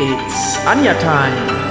It's Anja Time.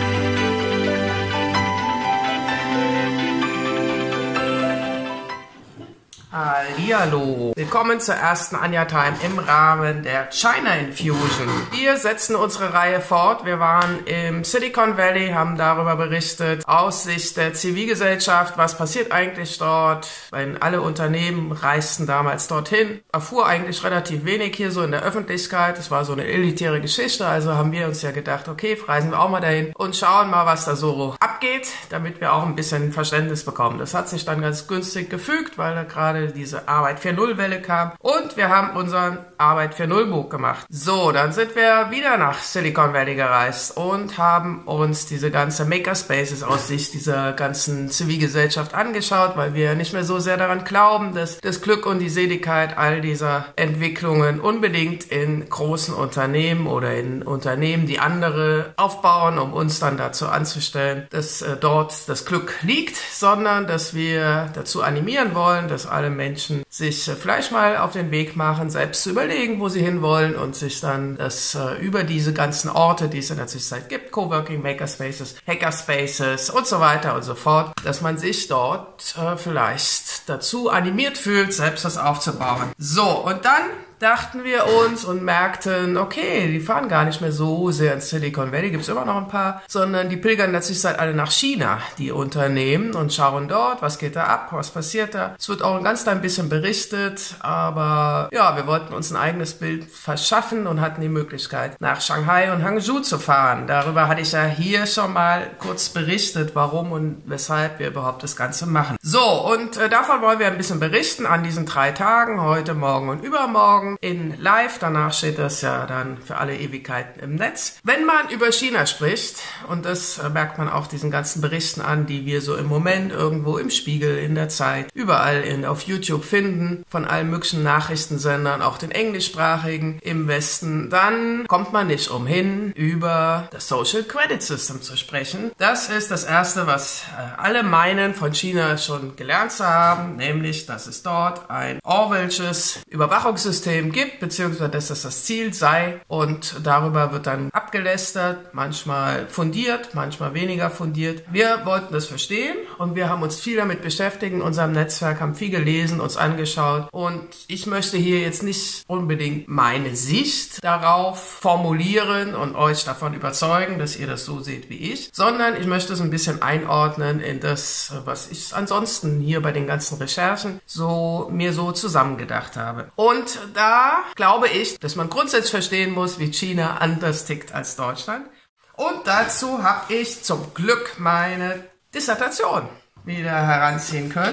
Hallihallo. Willkommen zur ersten Anja Time im Rahmen der China Infusion. Wir setzen unsere Reihe fort. Wir waren im Silicon Valley, haben darüber berichtet, aus Sicht der Zivilgesellschaft, was passiert eigentlich dort, wenn alle Unternehmen reisten damals dorthin. Erfuhr eigentlich relativ wenig hier so in der Öffentlichkeit. Es war so eine elitäre Geschichte, also haben wir uns ja gedacht, okay, reisen wir auch mal dahin und schauen mal, was da so abgeht, damit wir auch ein bisschen Verständnis bekommen. Das hat sich dann ganz günstig gefügt, weil da gerade diese Arbeit 4.0 Welle kam und wir haben unseren Arbeit 4.0 Buch gemacht. So, dann sind wir wieder nach Silicon Valley gereist und haben uns diese ganze Makerspaces aus Sicht dieser ganzen Zivilgesellschaft angeschaut, weil wir nicht mehr so sehr daran glauben, dass das Glück und die Seligkeit all dieser Entwicklungen unbedingt in großen Unternehmen oder in Unternehmen, die andere aufbauen, um uns dann dazu anzustellen, dass dort das Glück liegt, sondern dass wir dazu animieren wollen, dass alle Menschen sich vielleicht mal auf den Weg machen, selbst zu überlegen, wo sie hinwollen und sich dann das über diese ganzen Orte, die es in der Zwischenzeit gibt, Coworking, Makerspaces, Hackerspaces und so weiter und so fort, dass man sich dort vielleicht dazu animiert fühlt, selbst das aufzubauen. So, und dann dachten wir uns und merkten, okay, die fahren gar nicht mehr so sehr ins Silicon Valley, gibt's immer noch ein paar, sondern die pilgern letztlich alle nach China, die Unternehmen, und schauen dort, was geht da ab, was passiert da. Es wird auch ein ganz klein bisschen berichtet, aber ja, wir wollten uns ein eigenes Bild verschaffen und hatten die Möglichkeit, nach Shanghai und Hangzhou zu fahren. Darüber hatte ich ja hier schon mal kurz berichtet, warum und weshalb wir überhaupt das Ganze machen. So, und davon wollen wir ein bisschen berichten an diesen 3 Tagen, heute, morgen und übermorgen. In live, danach steht das ja dann für alle Ewigkeiten im Netz. Wenn man über China spricht, und das merkt man auch diesen ganzen Berichten an, die wir so im Moment irgendwo im Spiegel, in der Zeit, überall auf YouTube finden, von allen möglichen Nachrichtensendern, auch den englischsprachigen im Westen, dann kommt man nicht umhin, über das Social Credit System zu sprechen. Das ist das Erste, was alle meinen, von China schon gelernt zu haben, nämlich, dass es dort ein Orwellsches Überwachungssystem gibt, beziehungsweise dass das Ziel sei, und darüber wird dann abgelästert, manchmal fundiert, manchmal weniger fundiert. Wir wollten das verstehen und wir haben uns viel damit beschäftigt in unserem Netzwerk, haben viel gelesen, uns angeschaut, und ich möchte hier jetzt nicht unbedingt meine Sicht darauf formulieren und euch davon überzeugen, dass ihr das so seht wie ich, sondern ich möchte es ein bisschen einordnen in das, was ich ansonsten hier bei den ganzen Recherchen mir so zusammengedacht habe. Und da glaube ich, dass man grundsätzlich verstehen muss, wie China anders tickt als Deutschland. Und dazu habe ich zum Glück meine Dissertation wieder heranziehen können.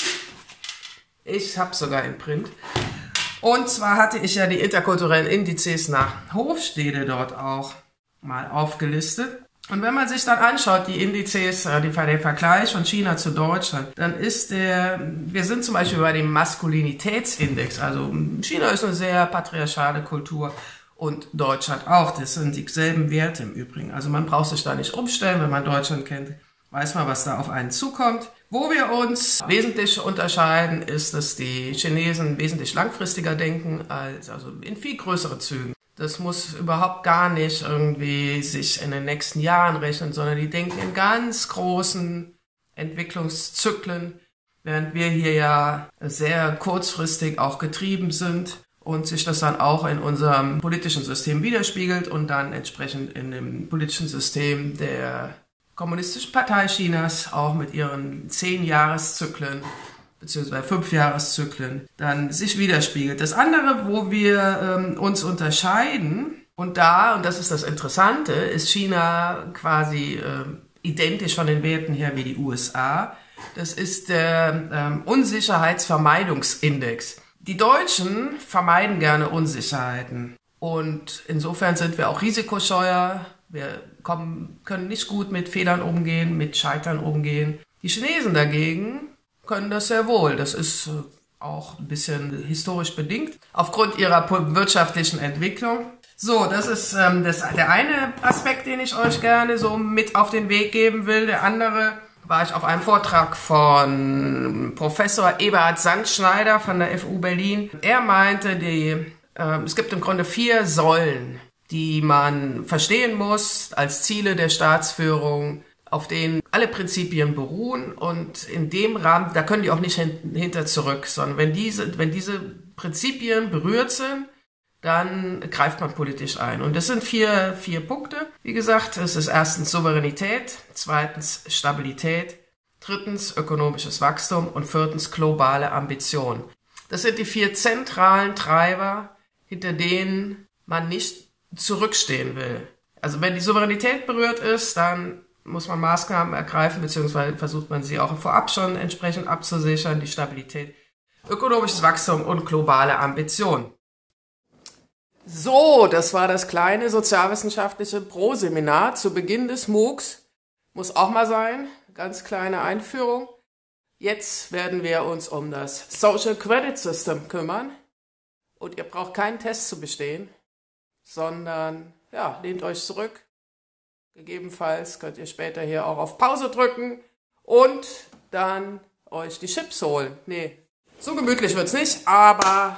Ich habe sogar in Print. Und zwar hatte ich ja die interkulturellen Indizes nach Hofstede dort auch mal aufgelistet. Und wenn man sich dann anschaut, die Indizes, den Vergleich von China zu Deutschland, dann wir sind zum Beispiel bei dem Maskulinitätsindex, also China ist eine sehr patriarchale Kultur und Deutschland auch, das sind dieselben Werte im Übrigen. Also man braucht sich da nicht umstellen, wenn man Deutschland kennt, weiß man, was da auf einen zukommt. Wo wir uns wesentlich unterscheiden, ist, dass die Chinesen wesentlich langfristiger denken, also in viel größeren Zügen. Das muss überhaupt gar nicht irgendwie sich in den nächsten Jahren rechnen, sondern die denken in ganz großen Entwicklungszyklen, während wir hier ja sehr kurzfristig auch getrieben sind und sich das dann auch in unserem politischen System widerspiegelt und dann entsprechend in dem politischen System der Kommunistischen Partei Chinas auch mit ihren 10-Jahreszyklen beziehungsweise 5-Jahreszyklen, dann sich widerspiegelt. Das andere, wo wir uns unterscheiden, und das ist das Interessante, ist China quasi identisch von den Werten her wie die USA. Das ist der Unsicherheitsvermeidungsindex. Die Deutschen vermeiden gerne Unsicherheiten und insofern sind wir auch risikoscheuer. Wir können nicht gut mit Fehlern umgehen, mit Scheitern umgehen. Die Chinesen dagegen können das sehr wohl. Das ist auch ein bisschen historisch bedingt, aufgrund ihrer wirtschaftlichen Entwicklung. So, das ist der eine Aspekt, den ich euch gerne so mit auf den Weg geben will. Der andere war ich auf einem Vortrag von Professor Eberhard Sandschneider von der FU Berlin. Er meinte, es gibt im Grunde 4 Säulen, die man verstehen muss als Ziele der Staatsführung, auf denen alle Prinzipien beruhen, und in dem Rahmen, da können die auch nicht hinter zurück, sondern wenn diese Prinzipien berührt sind, dann greift man politisch ein. Und das sind vier Punkte. Wie gesagt, es ist erstens Souveränität, zweitens Stabilität, drittens ökonomisches Wachstum und viertens globale Ambition. Das sind die 4 zentralen Treiber, hinter denen man nicht zurückstehen will. Also wenn die Souveränität berührt ist, dann muss man Maßnahmen ergreifen, beziehungsweise versucht man sie auch vorab schon entsprechend abzusichern, die Stabilität, ökonomisches Wachstum und globale Ambition. So, das war das kleine sozialwissenschaftliche Pro-Seminar zu Beginn des MOOCs. Muss auch mal sein, ganz kleine Einführung. Jetzt werden wir uns um das Social Credit System kümmern. Und ihr braucht keinen Test zu bestehen, sondern ja, lehnt euch zurück. Gegebenenfalls könnt ihr später hier auch auf Pause drücken und dann euch die Chips holen. Nee, so gemütlich wird's nicht, aber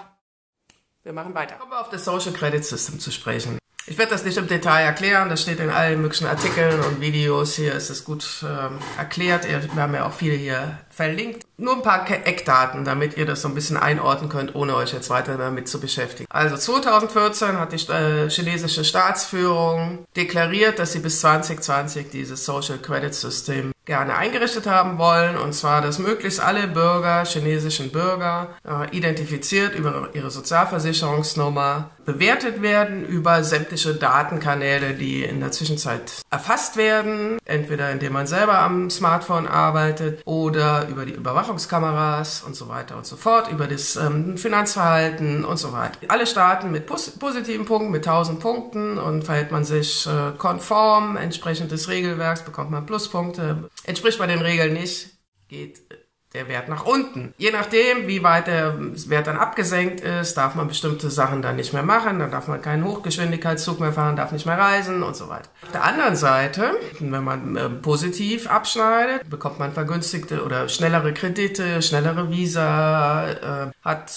wir machen weiter. Kommen wir auf das Social Credit System zu sprechen. Ich werde das nicht im Detail erklären, das steht in allen möglichen Artikeln und Videos. Hier ist es gut erklärt. Wir haben ja auch viele hier verlinkt. Nur ein paar Eckdaten, damit ihr das so ein bisschen einordnen könnt, ohne euch jetzt weiter damit zu beschäftigen. Also 2014 hat die chinesische Staatsführung deklariert, dass sie bis 2020 dieses Social Credit System gerne eingerichtet haben wollen, und zwar, dass möglichst alle Bürger, chinesischen Bürger, identifiziert über ihre Sozialversicherungsnummer bewertet werden über sämtliche Datenkanäle, die in der Zwischenzeit erfasst werden, entweder indem man selber am Smartphone arbeitet oder über die Überwachungskameras und so weiter und so fort, über das Finanzverhalten und so weiter. Alle starten mit positiven Punkten, mit 1000 Punkten, und verhält man sich konform, entsprechend des Regelwerks, bekommt man Pluspunkte. Entspricht man den Regeln nicht, geht der Wert nach unten. Je nachdem, wie weit der Wert dann abgesenkt ist, darf man bestimmte Sachen dann nicht mehr machen, dann darf man keinen Hochgeschwindigkeitszug mehr fahren, darf nicht mehr reisen und so weiter. Auf der anderen Seite, wenn man positiv abschneidet, bekommt man vergünstigte oder schnellere Kredite, schnellere Visa, hat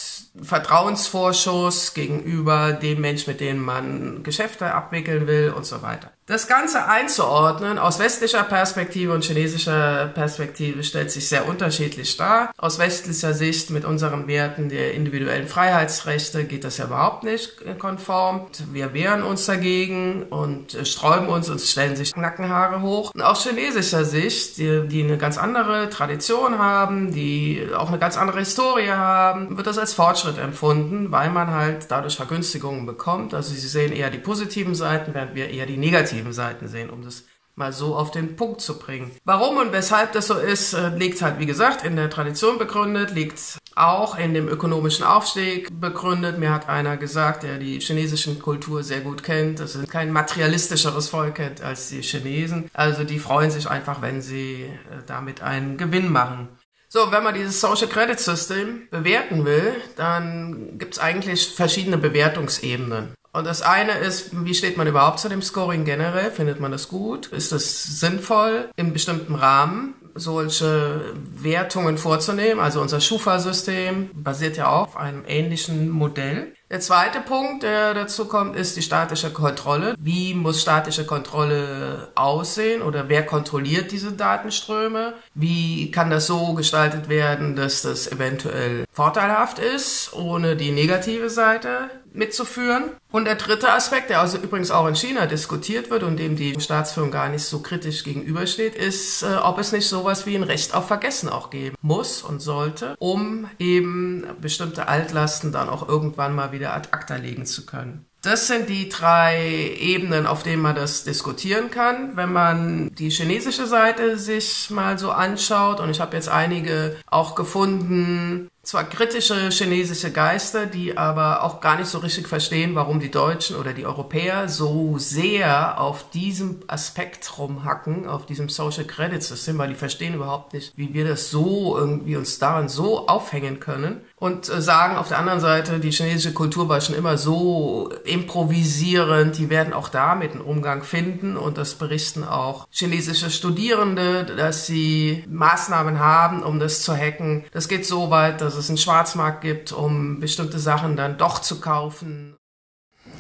Vertrauensvorschuss gegenüber dem Mensch, mit dem man Geschäfte abwickeln will und so weiter. Das Ganze einzuordnen aus westlicher Perspektive und chinesischer Perspektive stellt sich sehr unterschiedlich dar. Aus westlicher Sicht mit unseren Werten der individuellen Freiheitsrechte geht das ja überhaupt nicht konform. Wir wehren uns dagegen und sträuben uns und stellen sich Nackenhaare hoch. Und aus chinesischer Sicht, die eine ganz andere Tradition haben, die auch eine ganz andere Historie haben, wird das als Fortschritt empfunden, weil man halt dadurch Vergünstigungen bekommt. Also sie sehen eher die positiven Seiten, während wir eher die negativen Seiten sehen, um das mal so auf den Punkt zu bringen. Warum und weshalb das so ist, liegt halt, wie gesagt, in der Tradition begründet, liegt auch in dem ökonomischen Aufstieg begründet. Mir hat einer gesagt, der die chinesische Kultur sehr gut kennt, dass es kein materialistischeres Volk kennt als die Chinesen. Also die freuen sich einfach, wenn sie damit einen Gewinn machen. So, wenn man dieses Social Credit System bewerten will, dann gibt es eigentlich verschiedene Bewertungsebenen. Und das eine ist, wie steht man überhaupt zu dem Scoring generell? Findet man das gut? Ist es sinnvoll, in bestimmten Rahmen solche Wertungen vorzunehmen? Also unser Schufa-System basiert ja auch auf einem ähnlichen Modell. Der zweite Punkt, der dazu kommt, ist die staatliche Kontrolle. Wie muss staatliche Kontrolle aussehen oder wer kontrolliert diese Datenströme? Wie kann das so gestaltet werden, dass das eventuell vorteilhaft ist, ohne die negative Seite mitzuführen? Und der dritte Aspekt, der also übrigens auch in China diskutiert wird und dem die Staatsführung gar nicht so kritisch gegenübersteht, ist, ob es nicht sowas wie ein Recht auf Vergessen auch geben muss und sollte, um eben bestimmte Altlasten dann auch irgendwann mal wieder ad acta legen zu können. Das sind die 3 Ebenen, auf denen man das diskutieren kann. Wenn man die chinesische Seite sich mal so anschaut, und ich habe jetzt einige auch gefunden, zwar kritische chinesische Geister, die aber auch gar nicht so richtig verstehen, warum die Deutschen oder die Europäer so sehr auf diesem Aspekt rumhacken, auf diesem Social Credit System, weil die verstehen überhaupt nicht, wie wir das so irgendwie uns daran so aufhängen können. Und sagen auf der anderen Seite, die chinesische Kultur war schon immer so improvisierend, die werden auch damit einen Umgang finden, und das berichten auch chinesische Studierende, dass sie Maßnahmen haben, um das zu hacken. Das geht so weit, dass es einen Schwarzmarkt gibt, um bestimmte Sachen dann doch zu kaufen.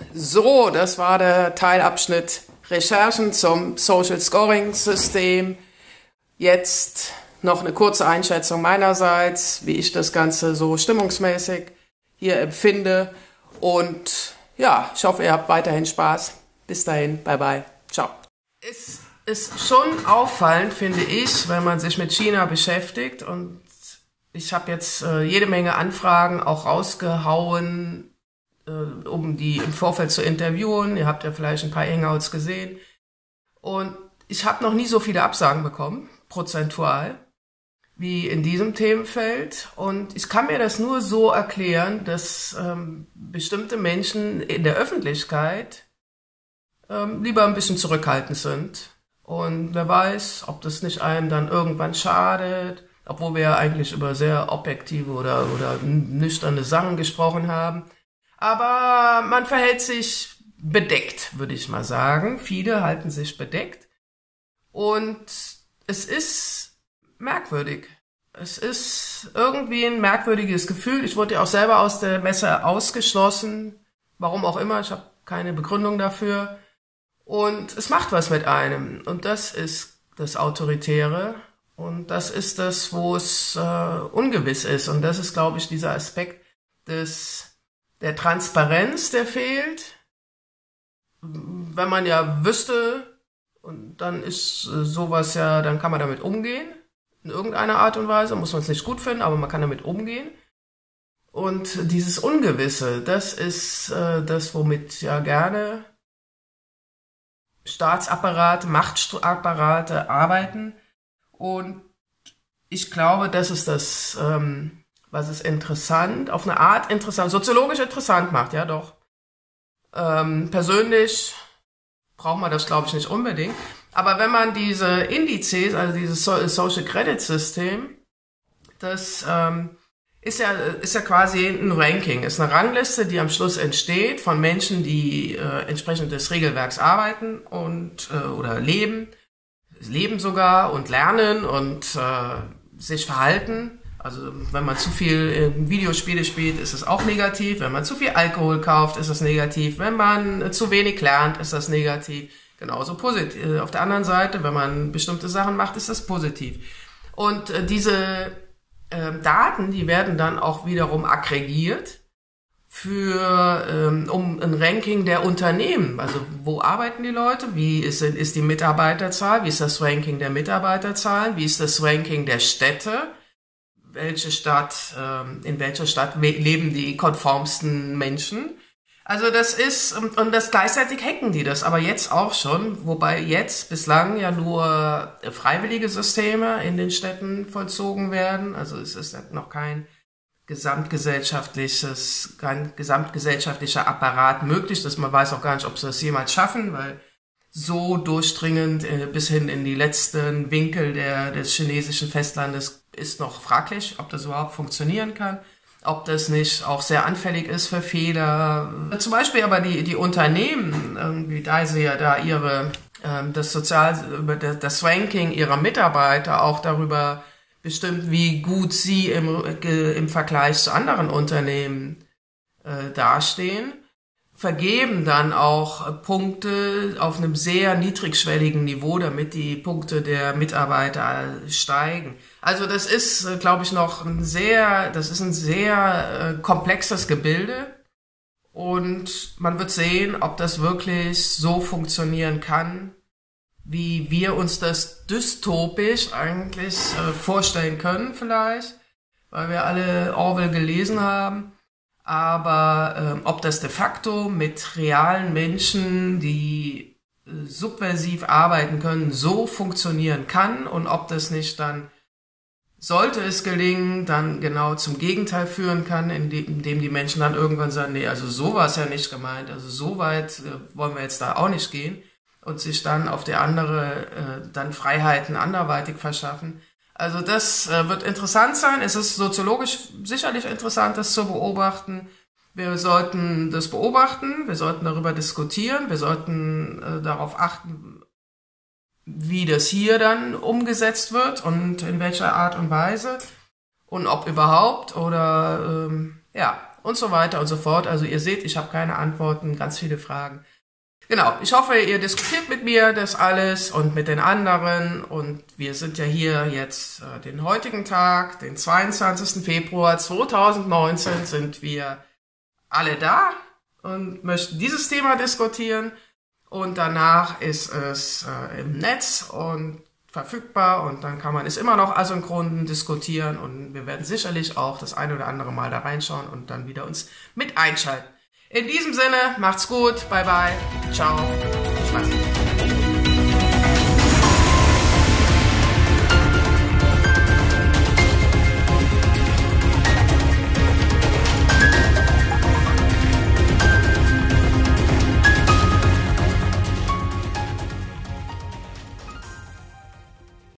So, das war der Teilabschnitt Recherchen zum Social Scoring System. Jetzt noch eine kurze Einschätzung meinerseits, wie ich das Ganze so stimmungsmäßig hier empfinde. Und ja, ich hoffe, ihr habt weiterhin Spaß. Bis dahin, bye bye, ciao. Es ist schon auffallend, finde ich, wenn man sich mit China beschäftigt. Und ich habe jetzt jede Menge Anfragen auch rausgehauen, um die im Vorfeld zu interviewen. Ihr habt ja vielleicht ein paar Hangouts gesehen. Und ich habe noch nie so viele Absagen bekommen, prozentual, wie in diesem Themenfeld. Und ich kann mir das nur so erklären, dass bestimmte Menschen in der Öffentlichkeit lieber ein bisschen zurückhaltend sind. Und wer weiß, ob das nicht einem dann irgendwann schadet, obwohl wir ja eigentlich über sehr objektive oder nüchterne Sachen gesprochen haben. Aber man verhält sich bedeckt, würde ich mal sagen. Viele halten sich bedeckt. Und es ist merkwürdig. Es ist irgendwie ein merkwürdiges Gefühl. Ich wurde ja auch selber aus der Messe ausgeschlossen. Warum auch immer, ich habe keine Begründung dafür. Und es macht was mit einem. Und das ist das Autoritäre. Und das ist das, wo es ungewiss ist. Und das ist, glaube ich, dieser Aspekt der Transparenz, der fehlt. Wenn man ja wüsste, und dann ist sowas ja, dann kann man damit umgehen. In irgendeiner Art und Weise, muss man es nicht gut finden, aber man kann damit umgehen. Und dieses Ungewisse, das ist das, womit ja gerne Staatsapparate, Machtapparate arbeiten. Und ich glaube, das ist das, was es interessant, auf eine Art interessant, soziologisch interessant macht, ja doch. Persönlich braucht man das, glaube ich, nicht unbedingt. Aber wenn man diese Indizes, also dieses Social Credit System, das ist ja quasi ein Ranking, ist eine Rangliste, die am Schluss entsteht von Menschen, die entsprechend des Regelwerks arbeiten und oder leben sogar und lernen und sich verhalten. Also wenn man zu viel Videospiele spielt, ist es auch negativ. Wenn man zu viel Alkohol kauft, ist es negativ. Wenn man zu wenig lernt, ist das negativ. Genauso positiv. Auf der anderen Seite, wenn man bestimmte Sachen macht, ist das positiv. Und diese Daten, die werden dann auch wiederum aggregiert um ein Ranking der Unternehmen. Also wo arbeiten die Leute? Wie ist die Mitarbeiterzahl? Wie ist das Ranking der Mitarbeiterzahlen? Wie ist das Ranking der Städte? In welcher Stadt leben die konformsten Menschen? Also das ist, und das gleichzeitig hacken die das, aber jetzt auch schon, wobei jetzt bislang ja nur freiwillige Systeme in den Städten vollzogen werden. Also es ist noch kein gesamtgesellschaftlicher Apparat möglich. Man weiß auch gar nicht, ob sie das jemals schaffen, weil so durchdringend bis hin in die letzten Winkel des chinesischen Festlandes ist noch fraglich, ob das überhaupt funktionieren kann, ob das nicht auch sehr anfällig ist für Fehler. Zum Beispiel aber die Unternehmen, irgendwie, da sie ja da das Ranking ihrer Mitarbeiter auch darüber bestimmt, wie gut sie im Vergleich zu anderen Unternehmen dastehen, vergeben dann auch Punkte auf einem sehr niedrigschwelligen Niveau, damit die Punkte der Mitarbeiter steigen. Also das ist, glaube ich, ein sehr komplexes Gebilde und man wird sehen, ob das wirklich so funktionieren kann, wie wir uns das dystopisch eigentlich vorstellen können vielleicht, weil wir alle Orwell gelesen haben. Aber ob das de facto mit realen Menschen, die subversiv arbeiten können, so funktionieren kann und ob das nicht dann, sollte es gelingen, dann genau zum Gegenteil führen kann, indem die Menschen dann irgendwann sagen, nee, also so war es ja nicht gemeint, also so weit wollen wir jetzt da auch nicht gehen und sich dann auf der dann Freiheiten anderweitig verschaffen. Also das wird interessant sein. Es ist soziologisch sicherlich interessant, das zu beobachten. Wir sollten das beobachten, wir sollten darüber diskutieren, wir sollten darauf achten, wie das hier dann umgesetzt wird und in welcher Art und Weise und ob überhaupt oder ja. und so weiter und so fort. Also ihr seht, ich habe keine Antworten, ganz viele Fragen. Genau, ich hoffe, ihr diskutiert mit mir das alles und mit den anderen. Und wir sind ja hier jetzt den heutigen Tag, den 22. Februar 2019, sind wir alle da und möchten dieses Thema diskutieren. Und danach ist es im Netz und verfügbar und dann kann man es immer noch asynchron diskutieren. Und wir werden sicherlich auch das ein oder andere Mal da reinschauen und dann wieder uns mit einschalten. In diesem Sinne, macht's gut, bye bye, ciao, Spaß.